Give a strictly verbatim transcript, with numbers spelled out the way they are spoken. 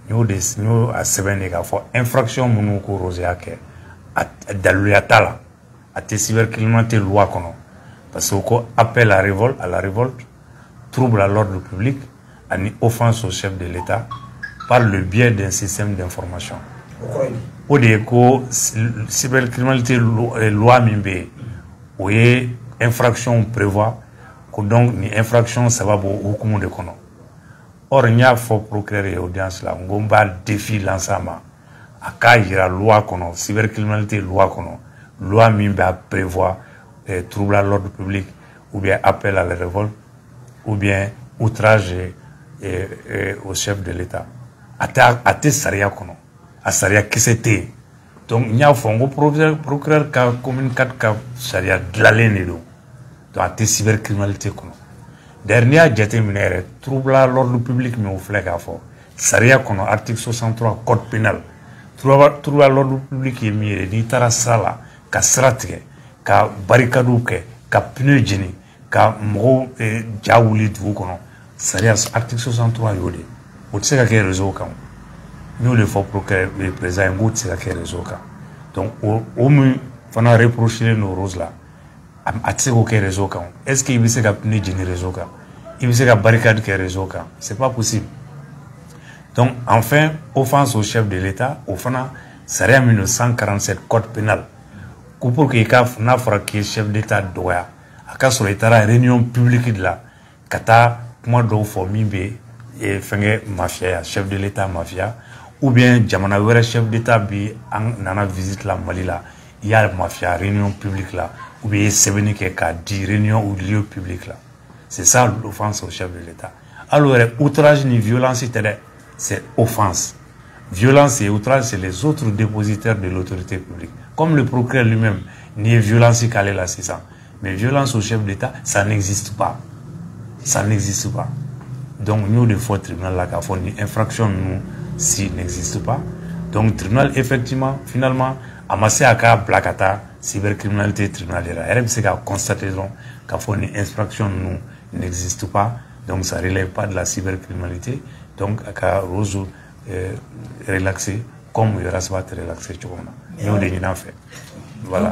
nous de nous à semaine k'a fɔ infraction minnu ko Rosea kɛ a daluya t'a la a tɛ cybercriminalité loi kɔnɔ parce que ko appel à révolte à la révolte trouble à l'ordre public ani offense au chef de l'État par le biais d'un système d'information. O de ko cybercriminalité loi min bɛ o ye infraction prévoit ko donc ni infraction sababu hukumu de kɔnɔ. Or il y a fort procureur et audience là on va défi l'ensemble a ka yira loi kɔnɔ cybercriminalité loi kɔnɔ loi min bɛ prévoir eh, trouble à l'ordre public ou bien appel à la révolte ou bien outrage eh, eh, au chef de l'État a tɛ sariya kɔnɔ a sariya kisɛ tɛ yen donc n y'a fɔ n ko procureur ka commune quatre ka sariya dilanlen de don donc a tɛ cybercriminalité kɔnɔ. Dernier jateminɛ trouble à l'ordre public mais au filɛ k'a fɔ sariya kɔnɔ article soixante-trois code pénal trouble à l'ordre public ye min ye n'i taara sira la ka sira tigɛ ka barikadiw kɛ ka pneu jeni ka mɔgɔw ja wuli dugu kɔnɔ sariya article soixante-trois y'o de o tɛ se ka kɛ réseau kan n y'o de fɔ procureur président ye n k'o tɛ se ka kɛ réseau kan donc o min fana reprochelen no Rose la a tɛ se k'o kɛ réseau kan est-ce que i bɛ se ka pneu jeni réseau kan i bɛ se ka barricade kɛ réseau kan c'est pas possible. Donc enfin offense au chef de l'État au fana sariya min no cent quarante-sept code pénal ko pour que i ka n'a fɔra k'i ye chef d'État dɔgɔya a ka sɔrɔ i taara réunion publique de la ka taa kuma dɔw fɔ min bɛ fɛnkɛ mafia chef de l'État mafia ou bien jamana wɛrɛ chef d'État bi an nana visite la Mali la i y'a mafia réunion publique la ou bien sɛbɛnni kɛ k'a di réunion ou lieu public là c'est ça l'offense au chef de l'État. Alors outrage ni violence c'est offense. Violence et outrage c'est les autres dépositaires de l'autorité publique. Comme le procureur lui-même ni violence qu'elle là c'est ça. Mais violence au chef d'État ça n'existe pas. Ça n'existe pas. Donc nous de fois tribunal là qu'a fait une infraction nous si n'existe pas. Donc tribunal effectivement finalement amassé à cas placata cybercriminalité tribunal là. R M C a constaté donc qu'a fait une infraction nous n'existe pas. Donc ça ne relève pas de la cybercriminalité. Donc à Rose euh, relaxé comme il reste pas relaxé. Nous on fait. Voilà.